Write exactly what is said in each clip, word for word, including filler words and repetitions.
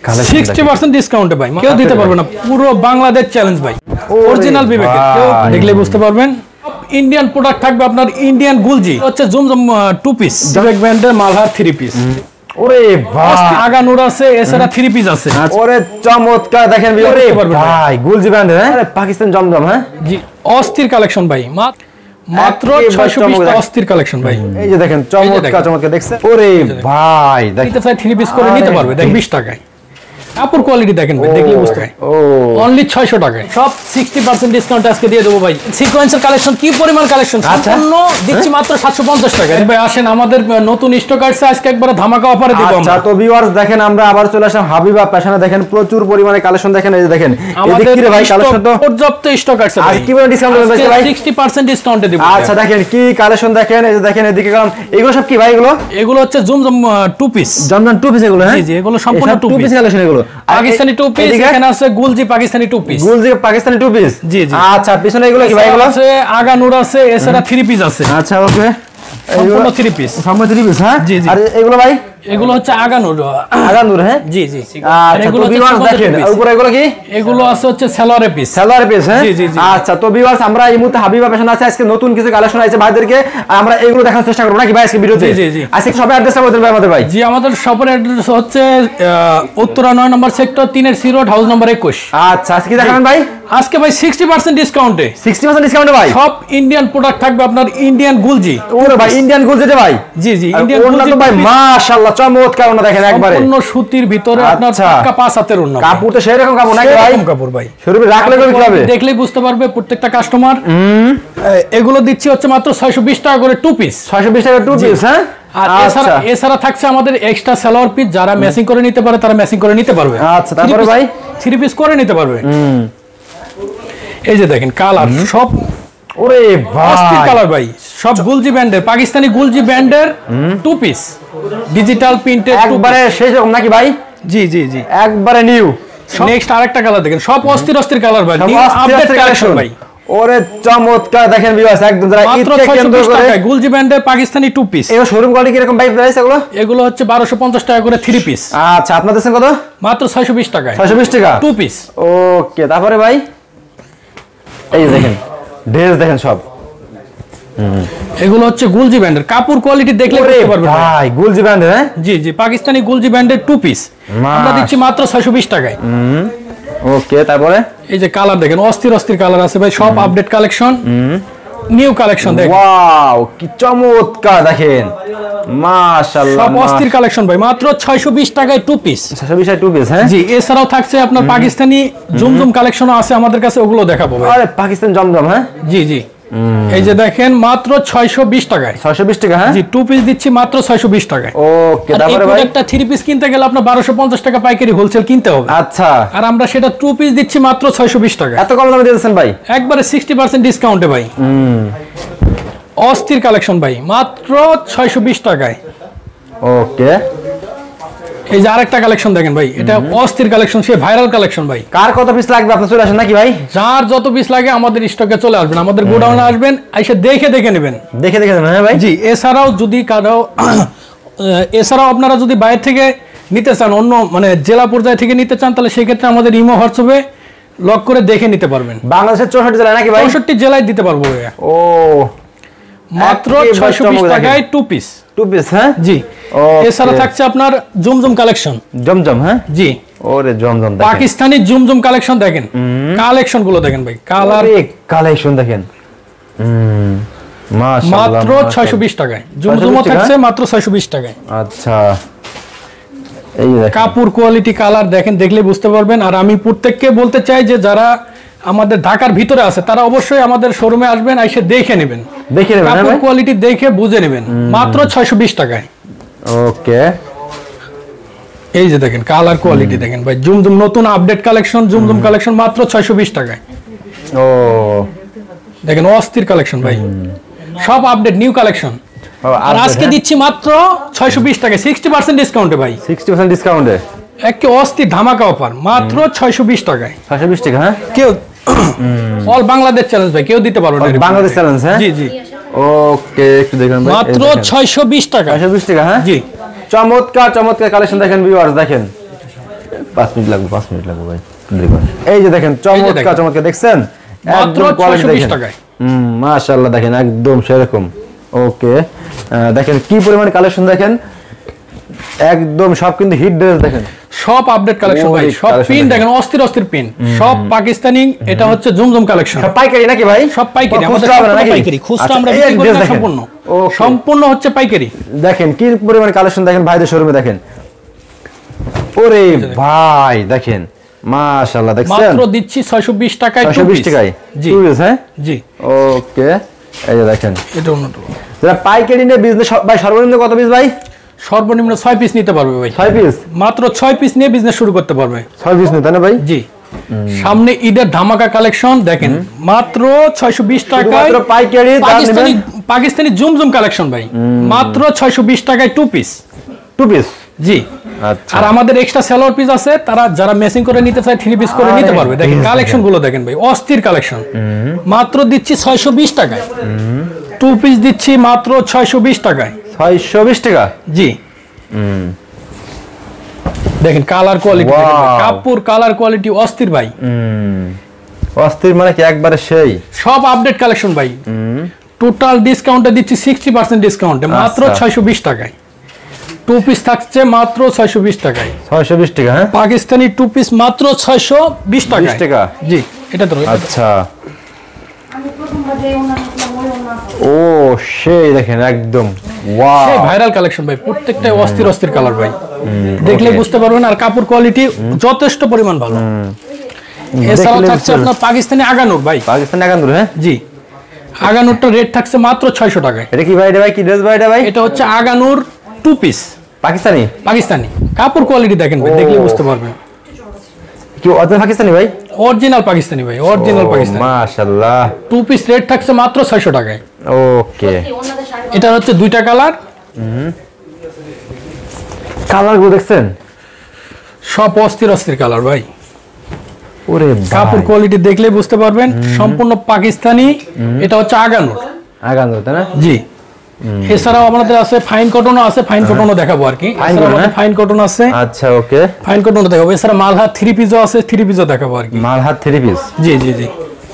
Sixty percent ডিসকাউন্টে ভাই, কেউ দিতে পারবে না, পুরো বাংলাদেশ চ্যালেঞ্জ ভাই। অরিজিনাল বিবেকের, কেউ দেখলে বুঝতে পারবেন। ইন্ডিয়ান প্রোডাক্ট থাকবে আপনার, ইন্ডিয়ান গুলজি হচ্ছে জুমজুম টু পিস, বিবেক ব্র্যান্ডের মালহার থ্রি পিস। ওরে ভাই, আগানুর আছে, এছাড়া থ্রি পিস আছে। ওরে চমৎকার দেখেন ভাই, গুলজি ব্র্যান্ডের, হ্যাঁ পাকিস্তান জমজম, হ্যাঁ জি, অস্থির কালেকশন ভাই, মাত্র ছয়শো বিশ টাকা অস্থির কালেকশন ভাই। এই যে দেখেন চমৎকার চমৎকার দেখছেন। ওরে ভাই দেখতে চাই থ্রি পিস করে নিতে পারবে, দেখ বিশ টাকায়। কাপড় কোয়ালিটি দেখেন ভাই, দেখলে বুঝতে হয়। অনলি ছয়শো টাকায় সব সিক্সটি পার্সেন্ট ডিসকাউন্ট আজকে দিয়ে দেবো ভাই। সিকোয়েন্সের কালেকশন কি পরিমাণ কালেকশন, সম্পূর্ণ দিচ্ছি মাত্র সাতশো পঞ্চাশ টাকায় ভাই। আসেন, আমাদের নতুন স্টক আসছে, আজকে একবার ধামাকা অফারে দেব আমরা। তো ভিউয়ার্স দেখেন, আমরা আবার চলে আসলাম হাবিবা ফ্যাশনে। দেখেন প্রচুর পরিমাণে কালেকশন, দেখেন এই যে দেখেন আমাদের কি রে ভাই কালেকশন, তো পর্যাপ্ত স্টক আছে ভাই। কি পরিমাণ ডিসকাউন্ট দিবেন ভাই? সিক্সটি পার্সেন্ট ডিসকাউন্টে দেব। আচ্ছা দেখেন কি কালেকশন, দেখেন এই যে দেখেন এদিকে গেলাম, এগুলো সব কি ভাই? এগুলো এগুলো হচ্ছে Zumzum two piece, Jamjam two piece এগুলো, হ্যাঁ জি জি, এগুলো সম্পূর্ণ টু পিস কালেকশন। এগুলো পাকিস্তানি টু পিস, এখানে আছে Gulji Pakistani two piece, Gulji Pakistani two piece, জি জি। আচ্ছা পিছনে এগুলো কি ভাই? এগুলো আছে আগানুর আছে, এছাড়া থ্রি পিস আছে। আচ্ছা ওকে, সম্পূর্ণ থ্রি পিস, সম্পূর্ণ থ্রি পিস, হ্যাঁ জি জি। আর এগুলো ভাই? এগুলো হচ্ছে আগানুর, আগানুর, হ্যাঁ জি জি। আর এগুলো ভিউয়ার্স দেখেন উপরে এগুলো কি? এগুলো আছে হচ্ছে সালোয়ার পিস, সালোয়ার পিস, হ্যাঁ জি জি জি। আচ্ছা তো ভিউয়ার্স আমরা এই মুহূর্তে হাবিবা ফ্যাশন আছে, আজকে নতুন কিছু কালেকশন আছে ভাইদেরকে, আমরা এগুলো দেখানোর চেষ্টা করব নাকি ভাই আজকে ভিডিওতে? জি জি। আজকে সবাই অ্যাড্রেসটা বলতে ভাই আমাদের ভাই। জি, আমাদের শপের অ্যাড্রেস হচ্ছে উত্তরা নয় নম্বর সেক্টর, তিনের সি রোড, হাউস নম্বর একুশ। আচ্ছা আজকে কি দেখাবেন ভাই? আজকে ভাই সিক্সটি পার্সেন্ট ডিসকাউন্টে, সিক্সটি পার্সেন্ট ডিসকাউন্টে ভাই সব ইন্ডিয়ান প্রোডাক্ট থাকবে আপনার, ইন্ডিয়ান গুলজি। ওরে ভাই ইন্ডিয়ান গুলজি রে ভাই, জি জি, ইন্ডিয়ান গুলজি তো ভাই মাশাআল্লাহ চমৎকার, ওনা দেখেন একবারে সম্পূর্ণ সুতির ভিতরে আপনার পাক্কা পাঁচ হাতের ওন্না। কাপড় তো সেই রকম কাপড় নাকি ভাই? এরকম কাপড় ভাই, শরীরে রাখলে কি হবে? দেখলেই বুঝতে পারবে প্রত্যেকটা কাস্টমার। এগুলো দিচ্ছি হচ্ছে মাত্র ছয়শো বিশ টাকা করে টু পিস, ছয়শো বিশ টাকা টু পিস, হ্যাঁ। আর এছাড়া এছাড়া থাকছে আমাদের এক্সট্রা সালোয়ার পিস, যারা ম্যাচিং করে নিতে পারে তারা ম্যাচিং করে নিতে পারবে। আচ্ছা তারপরে ভাই থ্রি পিস করে নিতে পারবে। এই যে দেখেন কালার সব, ওরে ভাই অস্থির কালার ভাই, সব গুলজি ব্র্যান্ডের, পাকিস্তানি গুলজি ব্র্যান্ডের টু পিস, ডিজিটাল প্রিন্টেড, একবারে সেই রকম নাকি ভাই? জি জি জি, একবারে নিউ। নেক্সট আরেকটা কালার দেখেন, সব অস্থির অস্থির কালার ভাই, নিউ আপডেট কালেকশন ভাই। ওরে চমৎকার দেখেন ভিউয়ার্স, একদম যারা মাত্র ছয়শো বিশ টাকায় গুলজি ব্র্যান্ডের পাকিস্তানি টু পিস। এগুলো শোরুম কোয়ালিটি কি রকম ভাই প্রাইস এগুলো? এগুলো হচ্ছে বারোশো পঞ্চাশ টাকা করে থ্রি পিস। আচ্ছা আপনাদের কাছে কত? মাত্র ছয়শো বিশ টাকায় ছয়শো বিশ টাকা টু পিস। ওকে তারপরে ভাই এই যে দেখেন ড্রেস দেখেন সব, এগুলো হচ্ছে গুলজি ব্র্যান্ডের, কাপড় কোয়ালিটি দেখলে বুঝতে পারবেন ভাই গুলজি ব্র্যান্ডের, হ্যাঁ জি জি, পাকিস্তানি গুলজি ব্র্যান্ডের টু পিস আমরা দিচ্ছি মাত্র ছয়শো বিশ টাকায়। ওকে তারপরে এই যে কালার দেখেন, অস্থির অস্থির কালার আছে ভাই, সব আপডেট কালেকশন, নিউ কালেকশন দেখেন। ওয়াও কি চমৎকার দেখেন, মাশাআল্লাহ সব অস্থির কালেকশন ভাই, মাত্র ছয়শো বিশ টাকায় টু পিস। ছয়শো বিশ টাকায় টু পিস, হ্যাঁ জি। এছাড়াও থাকছে আপনার পাকিস্তানি জুমজুম কালেকশনও আছে আমাদের কাছে, ওগুলো দেখাবো ভাই। আরে পাকিস্তান জমজম, হ্যাঁ জি জি। এই যে দেখেন মাত্র ছয়শো বিশ টাকায়, ছয়শো বিশ টাকা, হ্যাঁ জি, টু পিস দিচ্ছি মাত্র ছয়শো বিশ টাকায়। ওকে তারপরে ভাই একটা থ্রি পিস কিনতে গেলে আপনার বারোশো পঞ্চাশ টাকা পাইকারি হোলসেল কিনতে হবে। আচ্ছা আর আমরা সেটা টু পিস দিচ্ছি মাত্র ছয়শো বিশ টাকা। এত কম দামে দিয়েছেন ভাই? একবারে সিক্সটি পার্সেন্ট ডিসকাউন্টে ভাই। অস্থির কালেকশন ভাই, মাত্র ছয়শো বিশ টাকায়। ওকে এই যে আরেকটা কালেকশন দেখেন ভাই, এটা অস্থির কালেকশন, সে ভাইরাল কালেকশন ভাই। কার কত পিস লাগবে আপনি চলে আসেন নাকি ভাই? যার যত পিস লাগে আমাদের স্টকে চলে আসবেন, আমাদের গোডাউনে আসবেন, এসে দেখে দেখে নেবেন, দেখে দেখে নেবেন, হ্যাঁ ভাই জি। এছাড়াও যদি কারো এছাড়াও আপনারা যদি বাইরে থেকে নিতে চান, অন্য মানে জেলা পর্যায়ে থেকে নিতে চান, তাহলে সেই ক্ষেত্রে আমাদের ইমো হোয়াটসঅ্যাপে লক করে দেখে নিতে পারবেন। বাংলাদেশের চৌষট্টি জেলায় নাকি ভাই? চৌষট্টি জেলায় দিতে পারবো। ও মাত্র ছয়শো বিশ টাকায় টু পিস, টু পিস, হ্যাঁ জি। এছাড়া থাকছে আপনার জুমজুম কালেকশন, জমজম, হ্যাঁ জি। ওরে জমজম দেখেন, পাকিস্তানি জুমজুম কালেকশন দেখেন, কালেকশন গুলো দেখেন ভাই, কালার কালেকশন দেখেন, মাশাআল্লাহ মাত্র ছয়শো বিশ টাকায় জুমজুমও থাকছে মাত্র ছয়শো বিশ টাকায়। আচ্ছা এই দেখেন কাপড় কোয়ালিটি কালার দেখেন, দেখলে বুঝতে পারবেন। আর আমি প্রত্যেককে বলতে চাই যে যারা আমাদের ঢাকার ভিতরে আছে তারা অবশ্যই আমাদের শোরুমে আসবেন, এসে দেখে নেবেন, দেখে নেবেন, কাপড় কোয়ালিটি দেখে বুঝে নেবেন, মাত্র ছয়শো বিশ টাকায়। ওকে এই যে দেখেন কালার কোয়ালিটি দেখেন ভাই, জুমজুম নতুন আপডেট কালেকশন, জুমজুম কালেকশন মাত্র ছয়শো বিশ টাকায়। ও দেখেন অস্থির কালেকশন ভাই, সব আপডেট নিউ কালেকশন। আর আজকে দিচ্ছি মাত্র ছয়শো বিশ টাকায়, সিক্সটি পার্সেন্ট ডিসকাউন্টে ভাই, সিক্সটি পার্সেন্ট ডিসকাউন্টে একটা অস্থির ধামাকা অফার, মাত্র ছয়শো বিশ টাকায়। ছয়শো বিশ টাকা, হ্যাঁ কেউ অল বাংলাদেশ চ্যালেঞ্জ ভাই, কেউ দিতে পারবে না বাংলাদেশ চ্যালেঞ্জ, হ্যাঁ জি জি। ওকে একটু দেখুন ভাই, মাত্র ছয়শো বিশ টাকা, ছয়শো বিশ টাকা, হ্যাঁ জি। চমৎকার চমৎকার কালেকশন দেখেন ভিউয়ার্স, দেখেন পাঁচ মিনিট লাগবে পাঁচ মিনিট লাগবে ভাই। এই যে দেখেন চমৎকার চমৎকার দেখছেন মাত্র ছয়শো বিশ টাকায়। হুম মাশাআল্লাহ দেখেন একদম সেরকম। ওকে দেখেন কি পরিমাণ কালেকশন দেখেন একদম সব কিন্তু হিট ড্রেস দেখেন সব আপডেট কালেকশন ভাই সব পিন দেখেন অস্থির অস্থির পিন সব পাকিস্তানি এটা হচ্ছে জমজম কালেকশন সব পাইকারি নাকি ভাই সব পাইকারি আমাদের পাইকারি খুচরা আমরা বিক্রি করি না সম্পূর্ণ সম্পূর্ণ হচ্ছে পাইকারি দেখেন কি পরিমাণ কালেকশন দেখেন ভাইদের শোরুমে দেখেন ওরে ভাই দেখেন মাশাআল্লাহ দেখছেন মাত্র দিচ্ছি ছয়শো বিশ টাকায় ছয়শো বিশ টাকায় জি হ্যাঁ জি ওকে এই যে দেখেন এটা অন্যটা যারা পাইকারি নিয়ে বিজনেস ভাই সর্বনিম্ন কত পিস ভাই সর্বনিম্ন ছয় পিস নিতে পারবে ভাই ছয় পিস মাত্র ছয় পিস নিয়ে বিজনেস শুরু করতে পারবে ছয় পিস নিতে না ভাই জি সামনে ঈদের ধামাকা কালেকশন দেখেন মাত্র ছয়শো বিশ টাকায় মাত্র পাইকারি পাকিস্তানি পাকিস্তানি জুমজুম কালেকশন ভাই মাত্র ছয়শো বিশ টাকায় টু পিস টু পিস জি আচ্ছা আর আমাদের এক্সট্রা সালোয়ার পিস আছে তারা যারা ম্যাচিং করে নিতে চায় থ্রি পিস করে নিতে পারবে দেখেন কালেকশন গুলো দেখেন ভাই অস্থির কালেকশন মাত্র দিচ্ছি ছয়শো বিশ টাকায় টু পিস দিচ্ছি মাত্র ছয়শো বিশ টাকায় ছয়শো বিশ টাকা জি দেখেন কালার কোয়ালিটি কাপড় কালার কোয়ালিটি অস্থির ভাই অস্থির মানে কি একবারে সেই সব আপডেট কালেকশন ভাই টোটাল ডিসকাউন্টে দিচ্ছি সিক্সটি পার্সেন্ট ডিসকাউন্টে মাত্র ছয়শো বিশ টাকায় টু পিস থাকছে মাত্র ছয়শো বিশ টাকায় ছয়শো বিশ টাকা হ্যাঁ পাকিস্তানি টু পিস মাত্র ছয়শো বিশ টাকা জি এটা তো আচ্ছা ও সেই দেখেন একদম ওয়াও সেই ভাইরাল কালেকশন ভাই প্রত্যেকটাই অস্থির অস্থির কালার ভাই দেখলে বুঝতে পারবেন আর কাপড় কোয়ালিটি যথেষ্ট পরিমাণ ভালো এছাড়াও থাকছে আপনার পাকিস্তানি আগানুর ভাই পাকিস্তানি আগানুর হ্যাঁ জি আগানুরটা রেট থাকছে মাত্র ছয়শো টাকায় এটা কি ভাই এটা ভাই কি ড্রেস ভাই এটা ভাই এটা হচ্ছে আগানুর টু পিস পাকিস্তানি পাকিস্তানি কাপড় কোয়ালিটি দেখেন ভাই দেখলে বুঝতে পারবেন কি অরিজিনাল পাকিস্তানি ভাই অরিজিনাল পাকিস্তানি ভাই অরিজিনাল পাকিস্তানি মাশাআল্লাহ টু পিস রেট থাকছে মাত্র ছয়শো টাকায় ওকে এটা হচ্ছে দুইটা কালার কালার গুলো দেখছেন সব অস্থির অস্থির কালার ভাই ওরে কাপড় কোয়ালিটি দেখলে বুঝতে পারবেন সম্পূর্ণ পাকিস্তানি এটা হচ্ছে আগানুর আগানুর তাই না জি এছাড়াও আমাদের আছে ফাইন কটনও আছে ফাইন কটনও দেখাবো আর কি ফাইন কটন আছে আচ্ছা ওকে ফাইন কটনও দেখাবো এছাড়া মালহার থ্রি পিসও আছে থ্রি পিসও দেখাবো আর কি মালহার থ্রি পিস জি জি জি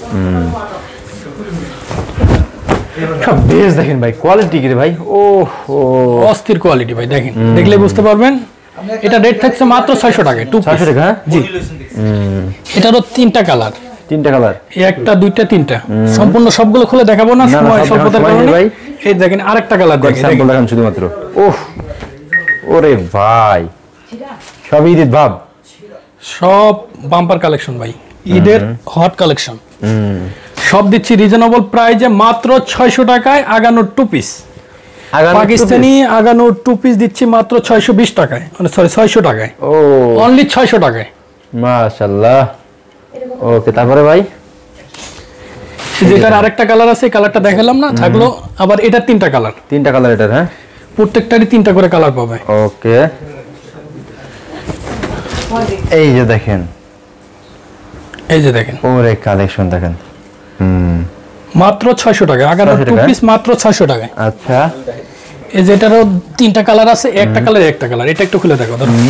সব বেশ দেখেন ভাই কোয়ালিটি কি রে ভাই ও অস্থির কোয়ালিটি ভাই দেখেন দেখলে বুঝতে পারবেন এটা রেট থাকছে মাত্র ছয়শো টাকা টু ছয়শো টাকা জি এটারও তিনটা কালার তিনটা কালার একটা দুইটা তিনটা সম্পূর্ণ সবগুলো খুলে দেখাবো না সময় স্বল্পতার কারণে এই দেখেন আরেকটা কালার দেখেন স্যাম্পল দেখান শুধুমাত্র ওহ ওরে ভাই সব ঈদের ভাব সব বাম্পার কালেকশন ভাই ঈদের হট কালেকশন সব দিচ্ছি রিজনেবল প্রাইসে মাত্র ছয়শো টাকায় আগানোর টু পিস পাকিস্তানি আগানোর টু পিস দিচ্ছি মাত্র ছয়শো বিশ টাকায় মানে সরি ছয়শো টাকায় ও অনলি ছয়শো টাকায় মাশাআল্লাহ ওকে তারপরে ভাই যেটার আরেকটা কালার আছে কালারটা দেখালাম না থাকলো আবার এটার তিনটা কালার তিনটা কালার এটার হ্যাঁ প্রত্যেকটারই তিনটা করে কালার পাবে ওকে এই যে দেখেন এই যে দেখেন ওরে কালেকশন দেখেন হুম মাত্র ছয়শো টাকা আগানোর টু পিস মাত্র ছয়শো টাকায় আচ্ছা এই যেটারও তিনটা কালার আছে একটা কালার একটা কালার এটা একটু খুলে দেখো ধরো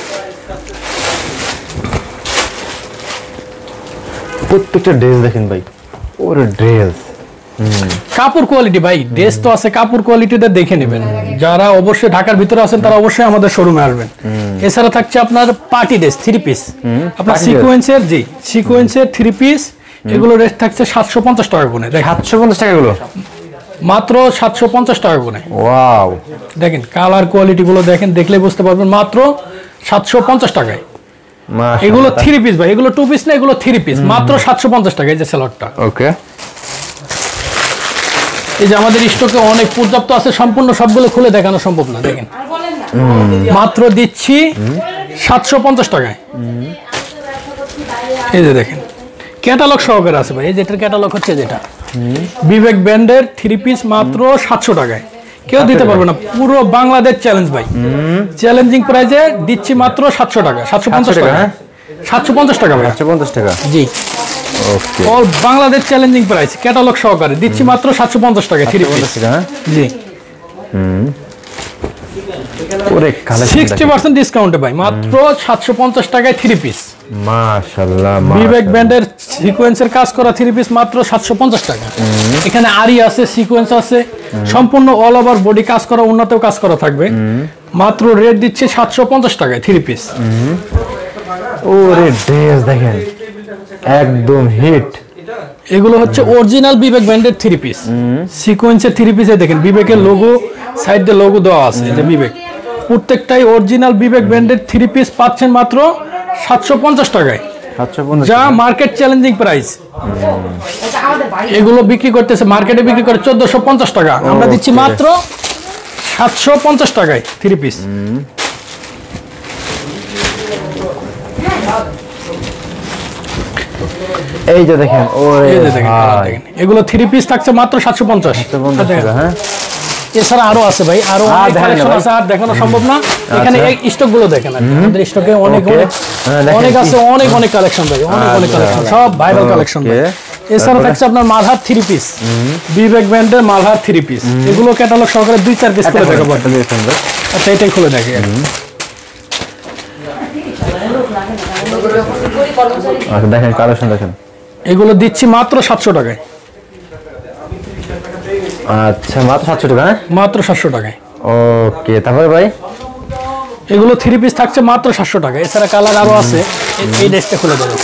প্রত্যেকটা ড্রেস দেখেন ভাই ওরে ড্রেস কাপড় কোয়ালিটি ভাই ড্রেস তো আছে কাপড় কোয়ালিটিটা দেখে নেবেন যারা অবশ্যই ঢাকার ভিতরে আছেন তারা অবশ্যই আমাদের শোরুমে আসবেন এছাড়া থাকছে আপনার পার্টি ড্রেস থ্রি পিস আপনার সিকোয়েন্সের জি সিকোয়েন্সের থ্রি পিস এগুলো রেট থাকছে সাতশো পঞ্চাশ টাকা গুনে সাতশো পঞ্চাশ টাকা গুলো মাত্র সাতশো পঞ্চাশ টাকা গুনে ওয়াও দেখেন কালার কোয়ালিটি গুলো দেখেন দেখলে বুঝতে পারবেন মাত্র সাতশো পঞ্চাশ টাকায় এগুলো থ্রি পিস ভাই এগুলো টু পিস না এগুলো থ্রি পিস মাত্র সাতশো পঞ্চাশ টাকা এই যে সেলরটা ওকে এই যে আমাদের স্টকে অনেক পর্যাপ্ত আছে সম্পূর্ণ সবগুলো খুলে দেখানো সম্ভব না দেখেন মাত্র দিচ্ছি সাতশো পঞ্চাশ টাকায় এই যে দেখেন ক্যাটালগ সহকারে আছে ভাই এই যেটার ক্যাটালগ হচ্ছে যেটা বিবেক ব্র্যান্ডের থ্রি পিস মাত্র সাতশো টাকায় কেউ দিতে পারবে না পুরো বাংলাদেশ চ্যালেঞ্জ ভাই চ্যালেঞ্জিং প্রাইসে দিচ্ছি মাত্র সাতশো টাকা সাতশো পঞ্চাশ টাকা সাতশো পঞ্চাশ টাকা ভাই সাতশো পঞ্চাশ টাকা জি okay all Bangladesh challenging price catalogue সহকারে দিচ্ছি মাত্র সাতশো পঞ্চাশ টাকা থ্রি পিস জি হুম ওরে কালেকশন সিক্সটি পার্সেন্ট ডিসকাউন্টে ভাই মাত্র সাতশো পঞ্চাশ টাকায় থ্রি পিস। মাশাআল্লাহ, বিবেক ব্যান্ডের সিকোয়েন্সের কাজ করা থ্রি পিস মাত্র সাতশো পঞ্চাশ টাকা। এখানে আরি আছে, সিকোয়েন্স আছে, সম্পূর্ণ অল ওভার বডি কাজ করা, উন্নতও কাজ করা থাকবে। মাত্র রেট দিচ্ছে সাতশো পঞ্চাশ টাকায় থ্রি পিস। ওরে ড্রেস দেখেন একদম হিট। এগুলো হচ্ছে অরিজিনাল বিবেক ব্র্যান্ডের থ্রি পিস, সিকোয়েন্সের থ্রি পিসে দেখেন বিবেকের লোগো, সাইডে লোগো দেওয়া আছে যে বিবেক। প্রত্যেকটাই অরিজিনাল বিবেক ব্র্যান্ডের থ্রি পিস পাচ্ছেন মাত্র সাতশো পঞ্চাশ টাকায়, যা মার্কেট চ্যালেঞ্জিং প্রাইস। এগুলো বিক্রি করতেছে মার্কেটে বিক্রি করে চোদ্দশো পঞ্চাশ টাকা, আমরা দিচ্ছি মাত্র সাতশো পঞ্চাশ টাকায় থ্রি পিস। এই যে দেখেন, ওরে ভাই এগুলো থ্রি পিস থাকছে মাত্র সাতশো পঞ্চাশ। হ্যাঁ, এছাড়া আরো আছে ভাই, আরো অনেক কালেকশন আছে, আর দেখানো সম্ভব না। এখানে এই স্টক গুলো দেখেন, আমাদের স্টকে অনেক অনেক অনেক আছে, অনেক অনেক কালেকশন ভাই, অনেক অনেক কালেকশন, সব ভাইরাল কালেকশন ভাই। এছাড়া থাকছে আপনার মালহার থ্রি পিস, বিবেক ব্র্যান্ডের মালহার থ্রি পিস। এগুলো ক্যাটালগ সহকারে দুই চার পিস করে দেখাবো। আচ্ছা, এটাই খুলে দেখে দেখেন কালেকশন দেখেন। এগুলো দিচ্ছি মাত্র সাতশো টাকায়। আচ্ছা, মাত্র সাতশো টাকা, মাত্র সাতশো টাকায়। ওকে, তারপরে ভাই এগুলো থ্রি পিস থাকছে মাত্র সাতশো টাকা। এছাড়া কালার আরো আছে, এই ড্রেসটা খুলে দেবো।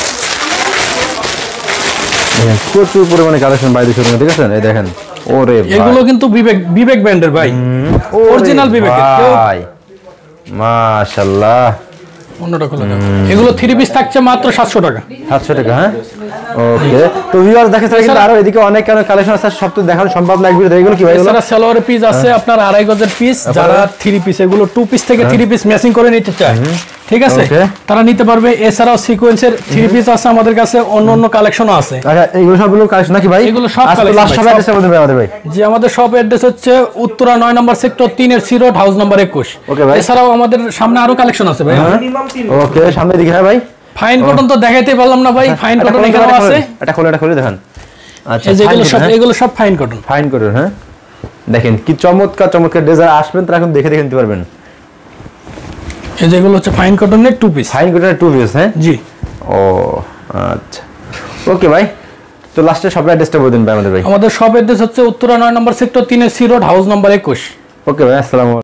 প্রচুর পরিমাণে কালেকশন বাইরে শোরুমে, ঠিক আছে? এই দেখেন, ওরে এগুলো কিন্তু বিবেক বিবেক ব্র্যান্ডের ভাই, অরিজিনাল বিবেকের ভাই, মাশাআল্লাহ। অন্যটা খুলে দাও। এগুলো থ্রি পিস থাকছে মাত্র সাতশো টাকা। সাতশো টাকা, হ্যাঁ, ওকে। তো ভিউয়ার্স দেখেন, কিন্তু আরো এদিকে অনেক কারণ কালেকশন আছে, সব তো দেখানো সম্ভব না ভিডিওতে। এগুলো কি ভাই? এগুলো এছাড়া সালোয়ারের পিস আছে আপনার আড়াই গজের পিস, যারা থ্রি পিস এগুলো টু পিস থেকে থ্রি পিস ম্যাচিং করে নিতে চায়, ঠিক আছে, তারা নিতে পারবে। এছাড়াও সিকোয়েন্সের থ্রি পিস আছে আমাদের কাছে, অন্য অন্য কালেকশনও আছে। আচ্ছা, এগুলো সবগুলো কালেকশন নাকি ভাই? এগুলো সব কালেকশন। লাস্ট সব অ্যাড্রেস বলতে আমাদের ভাই। জি, আমাদের সব অ্যাড্রেস হচ্ছে উত্তরা নয় নম্বর সেক্টর তিন এর সি রোড, হাউস নাম্বার একুশ। ওকে ভাই। এছাড়াও আমাদের সামনে আরো কালেকশন আছে ভাই। ওকে, সামনে দিকে, হ্যাঁ ভাই। ফাইন কটন তো দেখাইতে পারলাম না ভাই, ফাইন কটন এখানে আছে। এটা খুলে, এটা খুলে দেখেন। আচ্ছা, এই যে এগুলো সব এগুলো সব ফাইন কটন। ফাইন কটন, হ্যাঁ, দেখেন কি চমৎকার চমৎকার ডিজাইন। আসবেন তো এখন দেখে দেখে নিতে পারবেন। এই যে এগুলো হচ্ছে ফাইন কটনের টু পিস। ফাইন কটনের টু পিস, হ্যাঁ জি। ও আচ্ছা, ওকে ভাই। তো লাস্টে সব অ্যাড্রেসটা বলে দিন ভাই আমাদের ভাই। আমাদের সব অ্যাড্রেস হচ্ছে উত্তরা নয় নম্বর সেক্টর তিন এর সি রোড, হাউস নাম্বার একুশ। ওকে ভাই, আসসালামু আলাইকুম।